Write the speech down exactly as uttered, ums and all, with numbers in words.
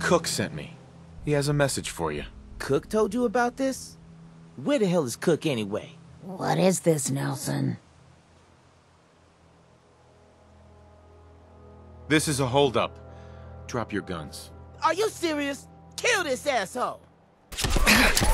Cook sent me. He has a message for you. Cook told you about this? Where the hell is Cook anyway? What is this, Nelson? This is a holdup. Drop your guns. Are you serious? Kill this asshole!